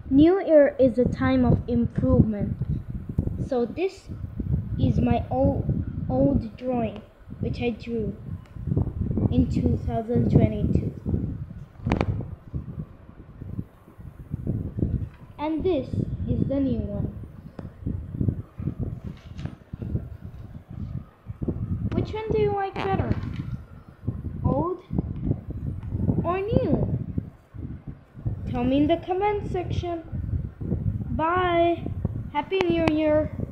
New Year is a time of improvement. So this is my old drawing, which I drew in 2022. And this is the new one. Which one do you like better? Old or new? Tell me in the comment section. Bye. Happy New Year.